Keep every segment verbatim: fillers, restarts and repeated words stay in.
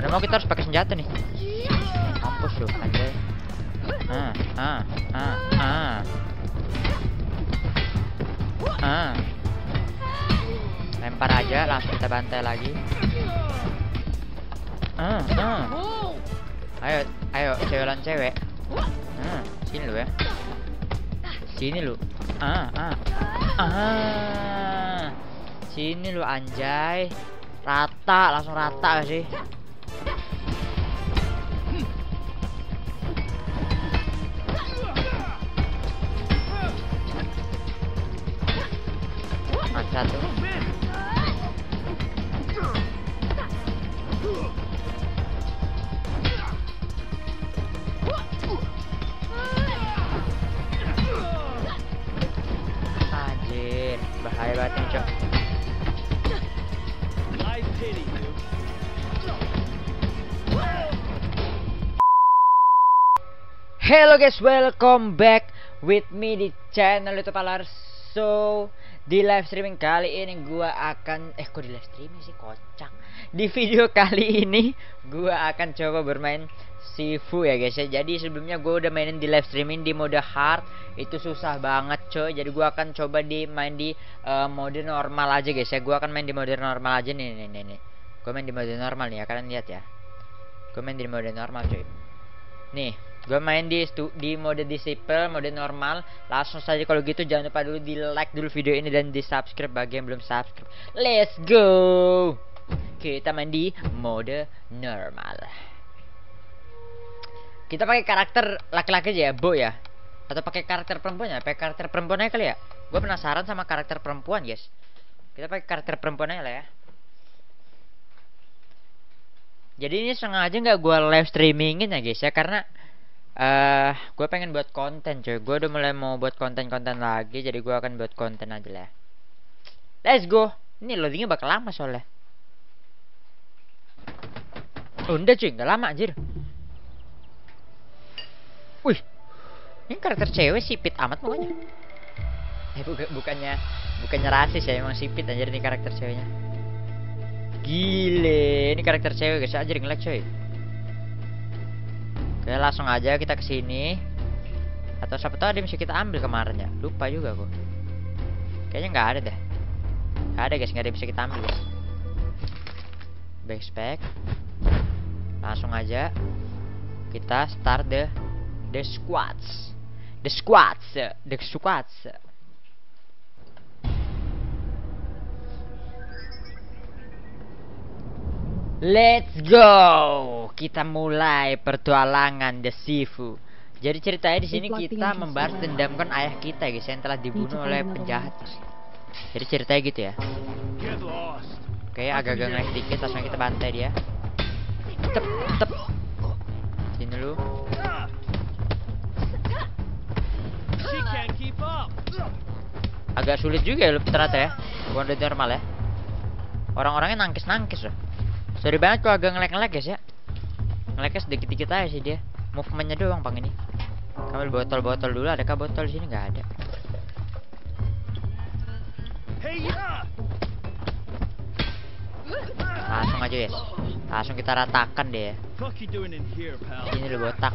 Mana mau kita harus pakai senjata nih. Mampus lu anjay. Ah, ah, ah, ah. Ah. Lempar aja, langsung kita bantai lagi. Ah, ah. Ayo, ayo, cewek lawan cewek. Ah, sini lu ya. Sini lu. Ah, ah. Ah. Sini lu anjay. Rata, langsung rata gak sih? Satu. Anjir, bahaya banget nih, Cok. Hello guys, welcome back with me di channel YouTube Alars. So, di live streaming kali ini gua akan eh kok di live streaming sih, kocak. Di video kali ini gua akan coba bermain Sifu ya guys ya. Jadi sebelumnya gua udah mainin di live streaming di mode hard, itu susah banget coy. Jadi gua akan coba di main di uh, mode normal aja guys ya. Gua akan main di mode normal aja nih nih nih. nih. Gua main di mode normal nih ya, kalian lihat ya. Gua main di mode normal coy. Nih, gue main di di mode disciple, mode normal. Langsung saja kalau gitu jangan lupa dulu di like dulu video ini dan di subscribe bagi yang belum subscribe. Let's go. Kita main di mode normal. Kita pakai karakter laki-laki aja ya, Bo ya. Atau pakai karakter perempuan ya? Pakai karakter perempuan aja kali ya. Gue penasaran sama karakter perempuan guys. Kita pakai karakter perempuan aja lah ya. Jadi ini sengaja nggak gue live streamingin ya guys ya, karena uh, gue pengen buat konten coy. Gue udah mulai mau buat konten-konten lagi, jadi gue akan buat konten aja lah. Let's go. Ini loadingnya bakal lama soalnya. Oh, udah cuy, nggak lama anjir. Wih, ini karakter cewek sipit amat pokoknya. Eh buka, bukannya bukannya rasis ya, emang sipit anjir nih karakter ceweknya. Gile, ini karakter cewek guys, aja nge-lag coy. Oke, langsung aja kita kesini. Atau siapa tahu ada yang bisa kita ambil kemarin ya. Lupa juga aku. Kayaknya nggak ada deh. Nggak ada guys, nggak ada yang bisa kita ambil guys. Backpack. Langsung aja kita start the the squads. The squads, the squads. Let's go. Kita mulai pertualangan The Sifu. Jadi ceritanya di sini kita membalas dendamkan ayah kita guys yang telah dibunuh oleh penjahat. Jadi ceritanya gitu ya. Oke, agak-agak naik dikit, langsung kita bantai dia. Tep, tep. Sini dulu. Agak sulit juga ya lu ternyata ya. Bukan udah normal ya. Orang-orangnya nangkis-nangkis loh. Sorry banget kalau agak nge-lag-nge-lag guys ya. Nge-lagnya sedikit-dikit aja sih dia. Movementnya doang bang ini. Ambil botol-botol dulu. Adakah botol di sini? Nggak ada. Langsung aja ya. Langsung kita ratakan deh ya. Ini lu botak.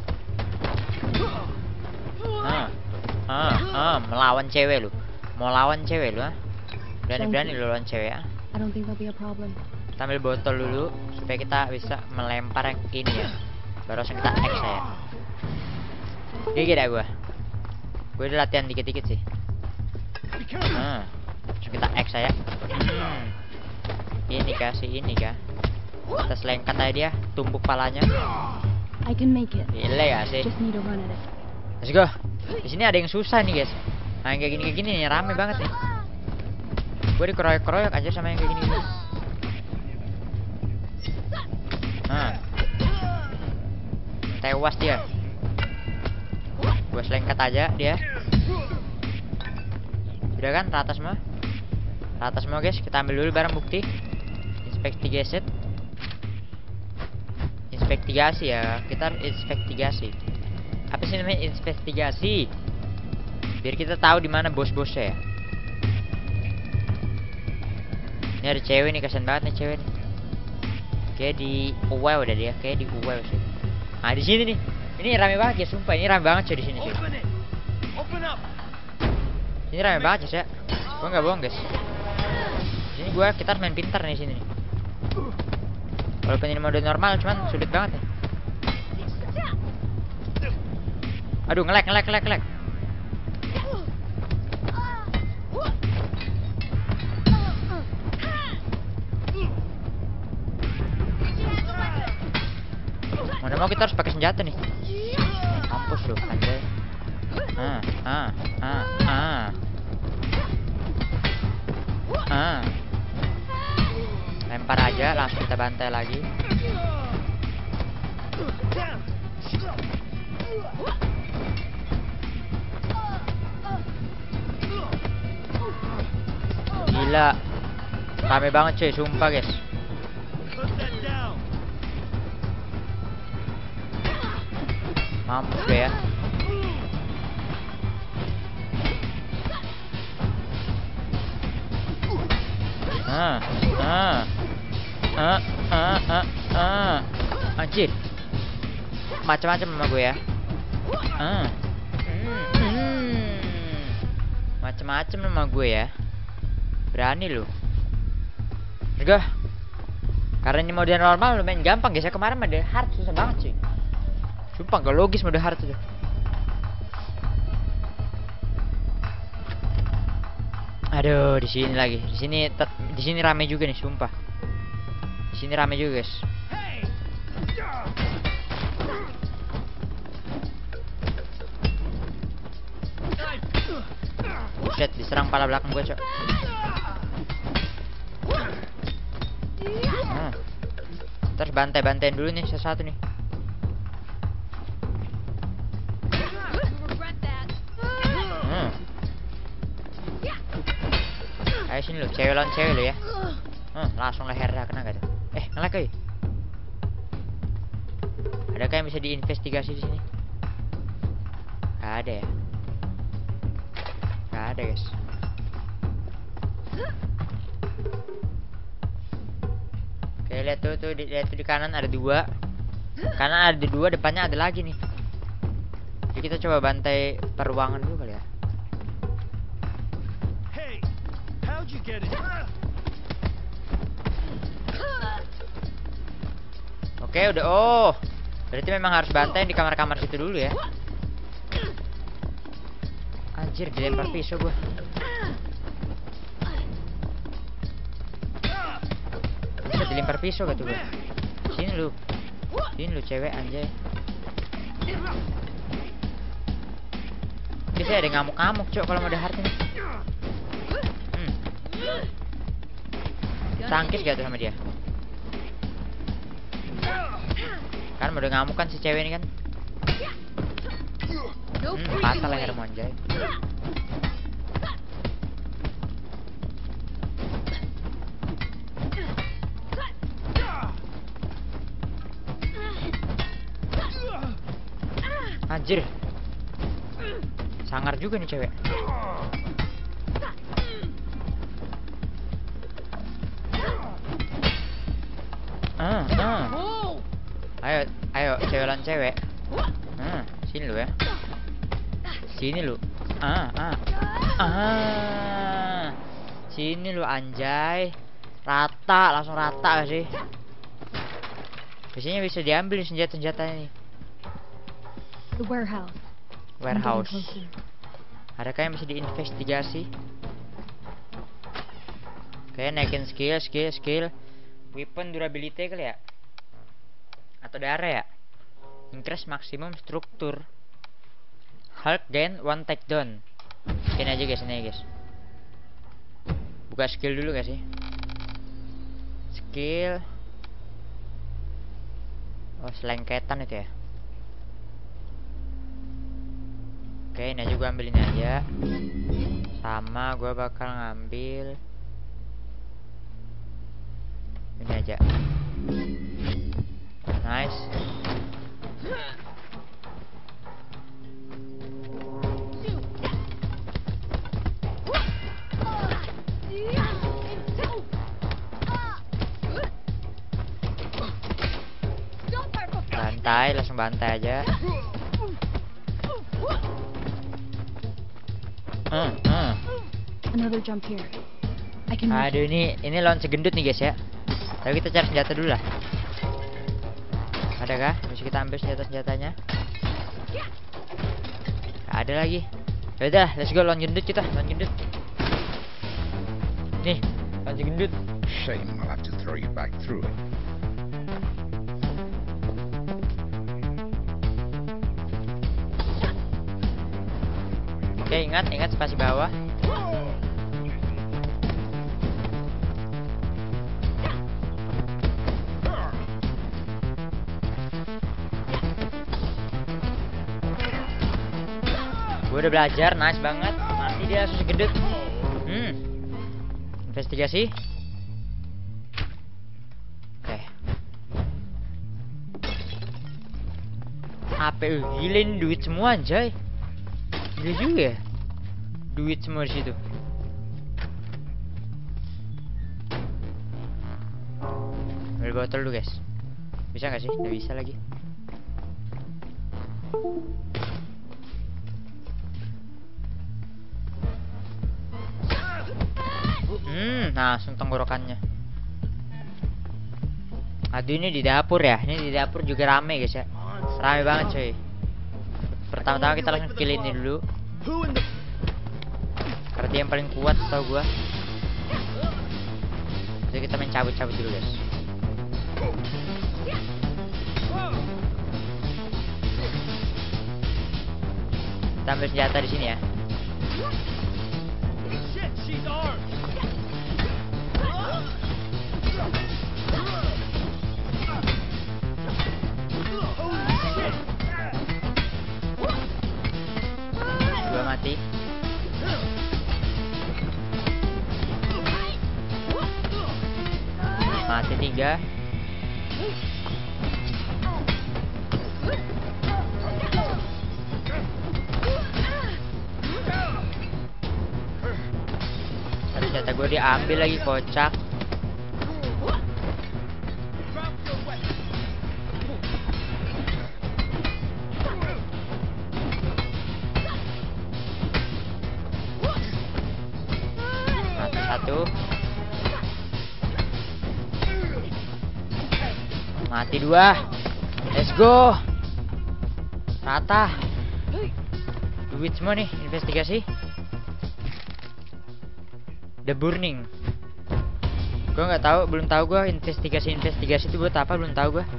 Ah, ah, ah, melawan cewek lu. Mau lawan cewek lu ah? Berani-berani lu lawan cewek ah? I don't think that'll be a problem. Kita ambil botol dulu supaya kita bisa melempar yang ini ya. Baru langsung kita X ya. Gigi dah gua. Gue udah latihan dikit-dikit sih. Nah, langsung kita X ya. Hmm. Ini kah si ini kah? Kita selengkat aja dia, tumbuk palanya. I can make it. Gile ya sih. Just need to run at it. Let's go. Di sini ada yang susah nih guys. Nah yang kayak gini kayak gini nih rame banget nih. Gue dikeroyok-keroyok aja sama yang kayak gini. Nah, tewas dia. Gue selengkat aja dia. Udah kan rata semua. Rata semua guys. Kita ambil dulu barang bukti. Investigasi. Investigasi ya. Kita harus investigasi. Apa sih namanya investigasi? Biar kita tahu di mana bos-bosnya ya. Ini ada cewek nih, kasian banget nih cewek nih. Kayak di Uwel udah dia, kayak di Uwel sih. Nah di sini nih, ini rame banget ya, sumpah ini rame banget cuy di sini cuy. Ini rame banget ya, gue nggak bohong guys. Di sini gue kita harus main pintar nih sini nih. Walaupun ini mode normal, cuman sulit banget nih. Aduh ngelek ngelek ngelek ngelek. Mana mau kita harus pakai senjata nih. Mampus lu anjay. Ah, ah, ah, ah. Ah. Lempar aja, langsung kita bantai lagi. Gila. Rame banget cuy, sumpah guys. Mampus gue ya. Ah, ah, ah, ah, ah, ah. Anjir. Macam-macam sama gue ya. Ah. Hmm, hmm. Macam-macam sama gue ya. Berani lu. Enggak. Karena ini mode normal lumayan gampang guys ya. Kemarin mode hard susah banget cuy. Sumpah gak logis mode hard itu. Aduh, di sini lagi. Di sini di sini rame juga nih, sumpah. Di sini rame juga, guys. Buset, diserang pala belakang gua, Cok. Nah. Terus bantai-bantain dulu nih satu-satu nih. Ayo sini lu, cewek lawan cewek lu ya. Hmm, langsung lehernya kena gak tuh? Eh, ngelek coy. Adakah yang bisa diinvestigasi di sini? Gak ada ya. Gak ada guys. Oke, lihat tuh tuh, lihat tuh di kanan ada dua. Kanan ada dua, depannya ada lagi nih. Jadi kita coba bantai peruangan dulu kali ya. Oke udah, oh berarti memang harus bantai di kamar-kamar situ dulu ya. Anjir, dilempar pisau gua. Bisa dilempar pisau gak tuh gua? Sini lu, sini lu cewek anjay. Bisa ada ngamuk-ngamuk cok kalau mau ada hard ini. Hmm. Tangkis gak tuh sama dia? Kan udah ngamuk kan si cewek ini kan. Hmm, patah leher monjay. Anjir. Sangar juga nih cewek. Ah, ah. Ayo, ayo, cewek lawan cewek. Nah, sini lu ya. Sini lu. Ah, ah. Ah. Sini lu anjay. Rata, langsung rata gak sih? Biasanya bisa diambil senjata-senjata ini. The warehouse. Warehouse. Adakah yang bisa diinvestigasi? Oke, naikin skill, skill, skill. Weapon durability kali ya? Atau darah ya? Increase maksimum struktur. Hulk gain one takedown. Ini aja guys, ini guys. Buka skill dulu guys sih. Skill. Oh, selengketan itu ya. Oke, ini aja gua ambil ini aja. Sama gua bakal ngambil ini aja. Nice. bantai, langsung bantai aja. Hmm, hmm. Another jump here. I can reach. Aduh, ini ini lawan segendut nih guys ya. Tapi kita cari senjata dulu lah. Ada kah? Bisa kita ambil senjata-senjatanya? Gak ada lagi. Yaudah, let's go lawan gendut kita, lawan gendut. Nih, lawan gendut. Shame I'll have to throw you back through it. Oke, ingat, ingat spasi bawah. Gue udah belajar, nice banget. Mati dia langsung gendut. Hmm. Investigasi. Oke. Apa gila ini duit semua anjay. Gila juga ya. Duit semua di situ. Ambil botol dulu guys. Bisa nggak sih? Nggak bisa lagi. Hmm, nah, langsung tenggorokannya. Aduh, ini di dapur ya. Ini di dapur juga rame guys ya. Rame banget coy. Pertama-tama kita langsung kill ini dulu. Karena dia yang paling kuat tau gua. Jadi kita main cabut-cabut dulu guys. Kita ambil senjata di sini ya. Dua mati. Mati tiga. Senjata gue diambil lagi, kocak. Mati satu. Mati dua. Let's go. Rata. Duit semua nih, investigasi. The Burning. Gue nggak tahu, belum tahu gue investigasi-investigasi itu buat apa, belum tahu gue.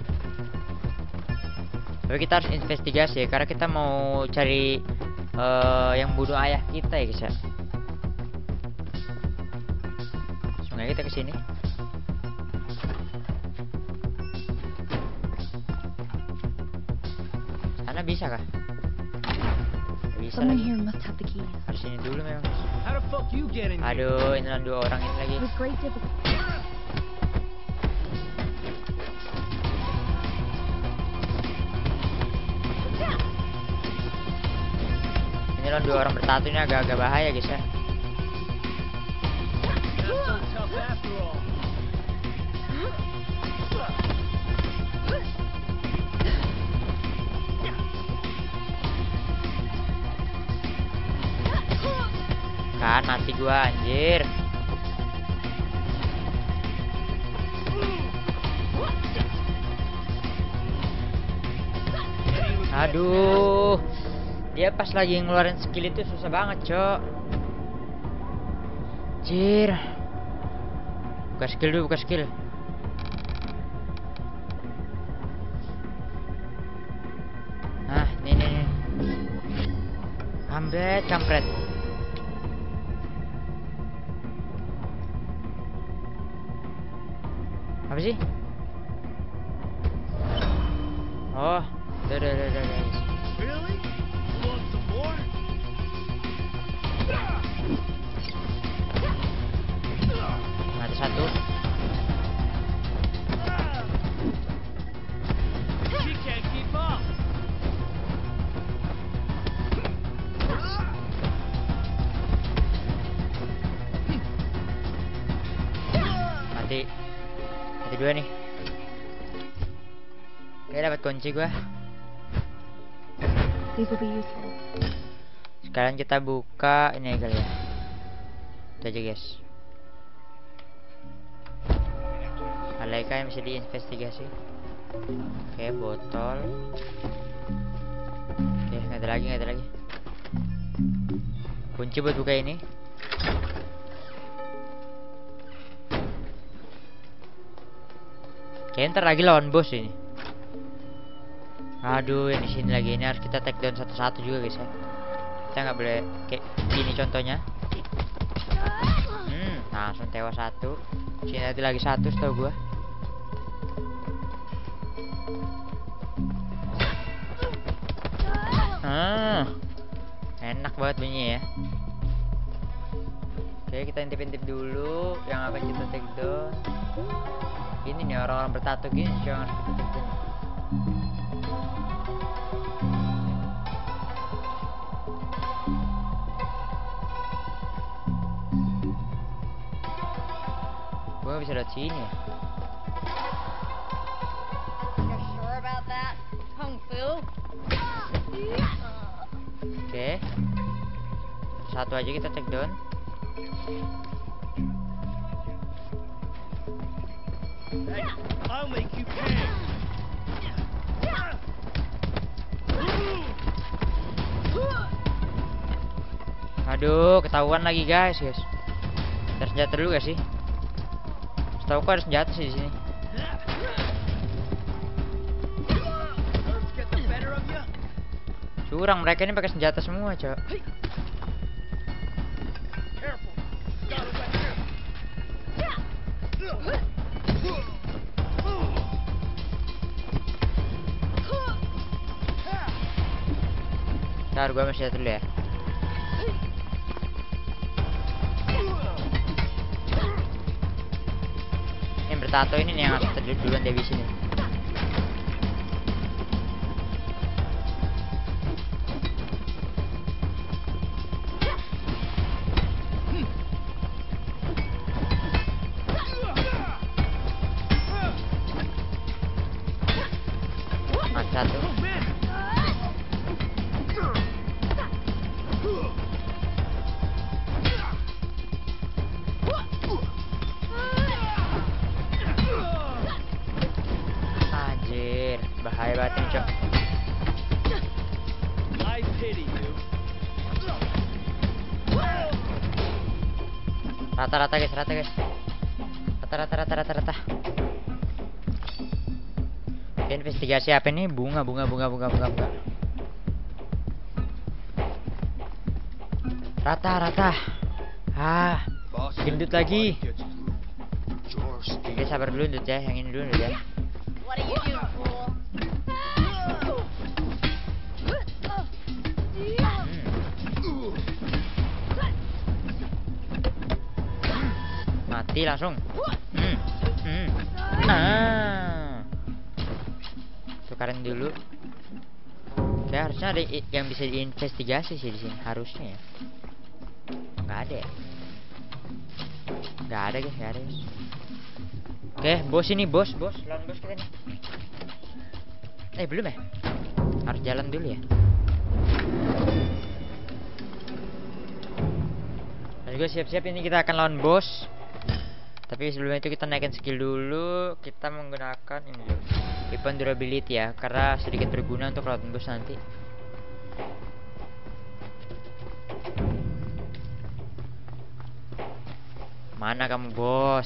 Tapi kita harus investigasi ya, karena kita mau cari uh, yang bunuh ayah kita ya guys ya. Langsung aja kita kesini. Sana bisa kah? Bisa Someone lagi. here must have the keys. Harus ini dulu memang. How the fuck you get in here? Aduh, ini dua orang ini lagi. With great difficulty. Ini loh dua orang bertatu ini agak-agak bahaya guys ya. Not so tough after all. Kan mati gua anjir. Aduh. Dia pas lagi ngeluarin skill itu susah banget, Cok. Anjir. Buka skill dulu, buka skill. Nah, nih nih nih. Kampret, kampret. Apa sih? Oh, udah udah udah udah guys. Really? You want some more? Mati satu. She can't keep up. Mati. Mati dua nih. Oke, dapat kunci gua. These will be useful. Sekarang kita buka ini kali ya. Itu aja guys. Alaika yang bisa diinvestigasi. Oke, botol. Oke, nggak ada lagi, nggak ada lagi. Kunci buat buka ini. Kayaknya ntar lagi lawan bos ini. Aduh, yang di sini lagi ini harus kita take down satu-satu juga guys ya. Kita nggak boleh kayak gini contohnya. Hmm, langsung tewas satu. Sini nanti lagi satu setahu gua. Ah, enak banget bunyinya ya. Oke, kita intip-intip dulu yang akan kita take down. Ini nih orang-orang bertato gini jangan kita take down. Gua bisa lihat sini ya. You're sure about that, Kung Fu? Oke. Satu aja kita take down. Hey, I'll make you pay. Aduh, ketahuan lagi guys, guys. Ada senjata dulu gak sih? Setahu aku ada senjata sih di sini. Let's get the better of you. Curang, mereka ini pakai senjata semua, Cok. Careful. Got it right here. Ntar gua masih senjata dulu ya. Yang bertato ini nih yang harus terjun duluan dari sini. Mati satu. Anjir, bahaya banget nih, Cok. I pity you. Rata-rata guys, rata guys. Rata-rata rata rata rata. Oke, investigasi apa ini? Bunga, bunga, bunga, bunga, bunga, bunga. Rata, rata. Ah, gendut lagi. Oke, sabar dulu Dut ya, yang ini dulu Dut ya. What do you do, fool? Mati langsung. Hmm. Hmm. Nah. Tukaran dulu. Oke, harusnya ada i- yang bisa diinvestigasi sih di sini, harusnya ya. Nggak ada ya? Nggak ada guys, nggak ada guys. Oke, bos ini bos, bos, lawan bos kita nih. Eh belum ya? Harus jalan dulu ya. Let's go, siap-siap, ini kita akan lawan bos. Tapi sebelum itu kita naikin skill dulu. Kita menggunakan ini dulu, weapon durability ya, karena sedikit berguna untuk lawan bos nanti. Mana kamu bos?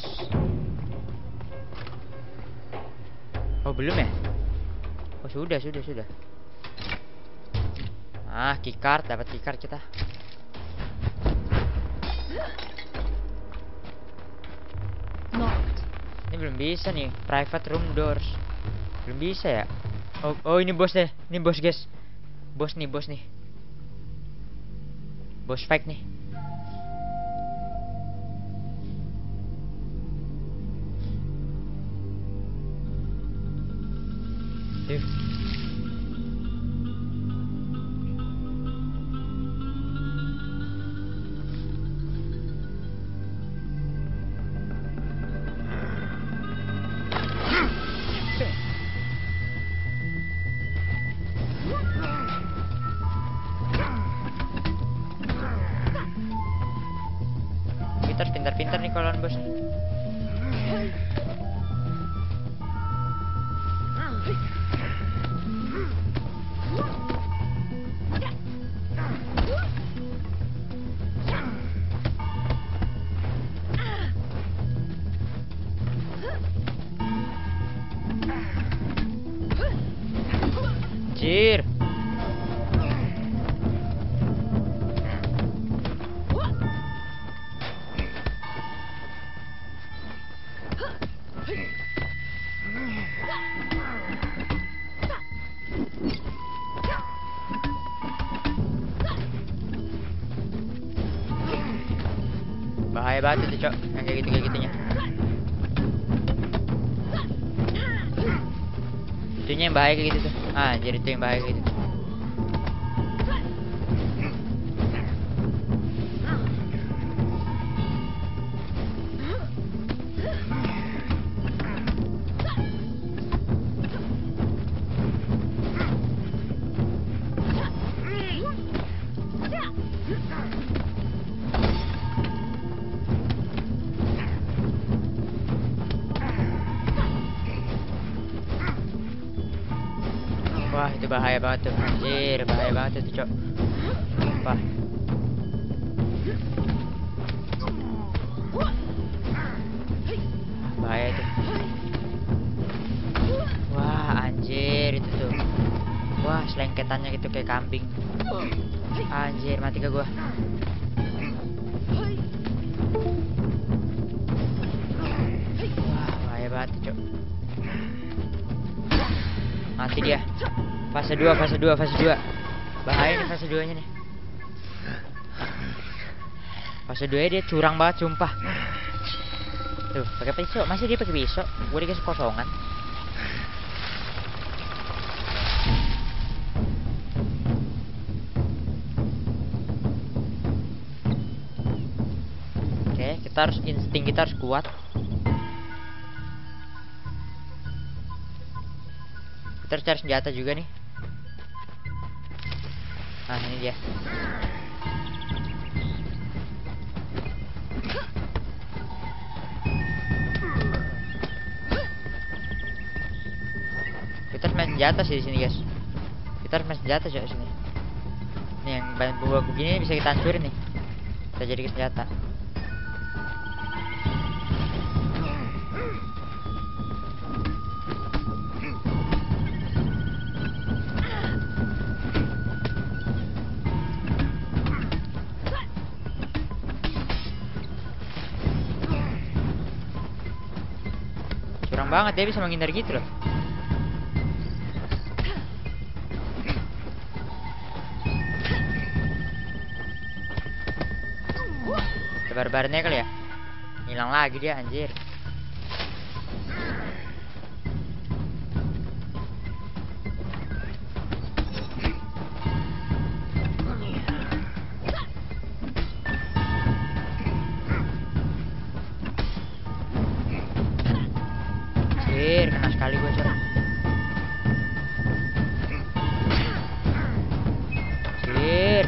Oh belum ya? Oh sudah sudah sudah. Ah keycard, dapat keycard kita. Locked. Ini belum bisa nih, private room doors. Belum bisa ya? Oh, oh ini bos deh, ini bos guys. Bos nih, bos nih. Bos fake nih. Tuh. meter nih kalau bos. Anjir. Bahaya banget itu, Cok. Yang kayak gitu-kayak gitunya. Itunya yang bahaya kayak gitu tuh. Ah, jadi itu yang bahaya kayak gitu. Wah, itu bahaya banget tuh. Anjir, bahaya banget tuh, Cok. Wah. Bahaya tuh. Wah, anjir itu tuh. Wah, selengketannya gitu kayak kambing. Anjir, mati ke gua. Wah, bahaya banget tuh, Cok. Mati dia. Fase dua, fase dua, fase dua. Bahaya nih fase dua nya nih. Fase dua dia curang banget sumpah. Tuh, pakai pisau. Masih dia pakai pisau. Gue dikasih kosongan. Oke, kita harus insting, kita harus kuat. Kita harus cari senjata juga nih. Nah, ini dia. Kita harus main senjata sih di sini, guys. Kita harus main senjata sih di sini. Nih yang bambu-bambu begini bisa kita hancurin nih. Kita jadi senjata. Curang banget dia bisa menghindar gitu loh. Barbarnya kali ya. Hilang lagi dia, anjir. Anjir, kena sekali gue, Cok. Anjir.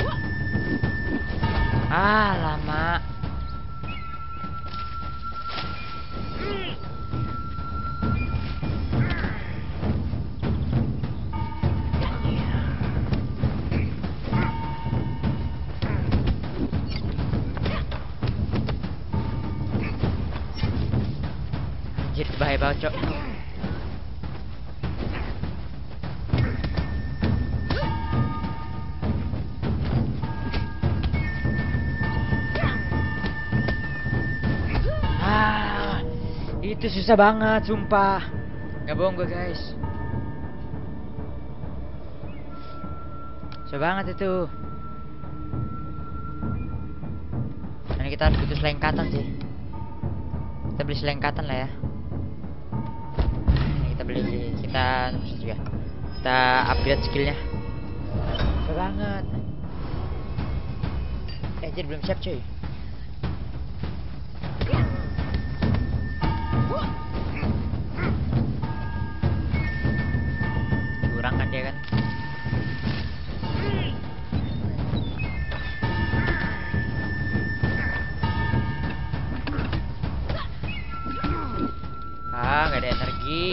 Ah, lama. Anjir, bahaya banget, Cok. Itu susah banget, sumpah. Gak bohong gue, guys. Susah banget itu. Ini kita harus butuh selengkatan sih. Kita beli selengkatan lah ya. Ini kita beli, kita juga. Kita upgrade skillnya. Susah banget. Eh, jadi belum siap, cuy. Kurang kan dia kan. nggak ada energi.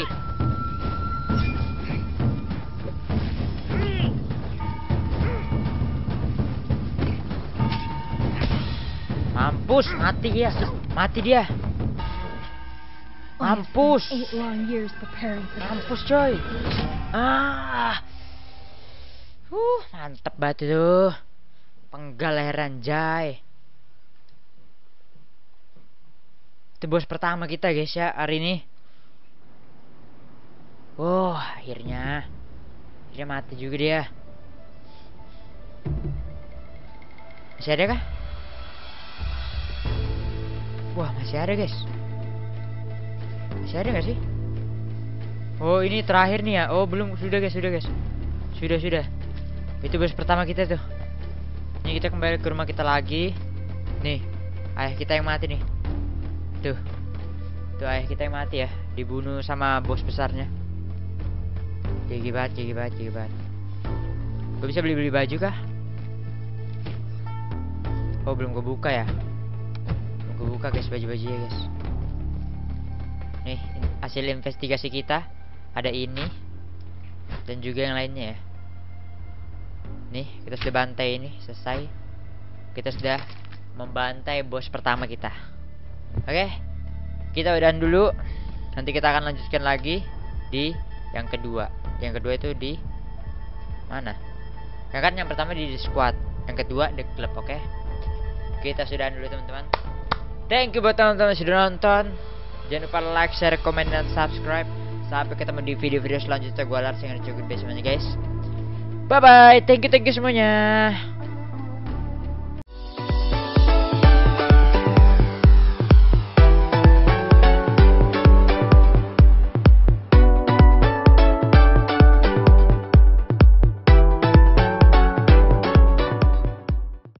Mampus, mati dia. Mati dia. I have spent Mampus. eight long years preparing for this. Mampus coy. Ah. Uh, mantep banget tuh. Penggal leher anjay. Itu bos pertama kita guys ya hari ini. Wow, akhirnya. Akhirnya mati juga dia. Masih ada kah? Wah, masih ada guys. Masih ada gak sih? Oh, ini terakhir nih ya. Oh, belum. Sudah guys, sudah guys. Sudah, sudah. Itu bos pertama kita tuh. Ini kita kembali ke rumah kita lagi. Nih, ayah kita yang mati nih. Tuh. Tuh ayah kita yang mati ya. Dibunuh sama bos besarnya. Gigi banget, gigi banget, gigi banget. Gue bisa beli-beli baju kah? Oh, belum gue buka ya. Belum gue buka guys baju-bajunya guys. Nih, hasil investigasi kita ada ini dan juga yang lainnya ya. Nih, kita sudah bantai ini, selesai. Kita sudah membantai bos pertama kita. Oke, kita udahan dulu. Nanti kita akan lanjutkan lagi di yang kedua. Yang kedua itu di mana? Ya kan yang pertama di squad, yang kedua di klub. Oke, kita sudahan dulu teman-teman. Thank you buat teman-teman sudah nonton. Jangan lupa like, share, komen, dan subscribe. Sampai ketemu di video-video selanjutnya. Gue Lars yang cukup semuanya guys. Bye bye. Thank you, thank you semuanya.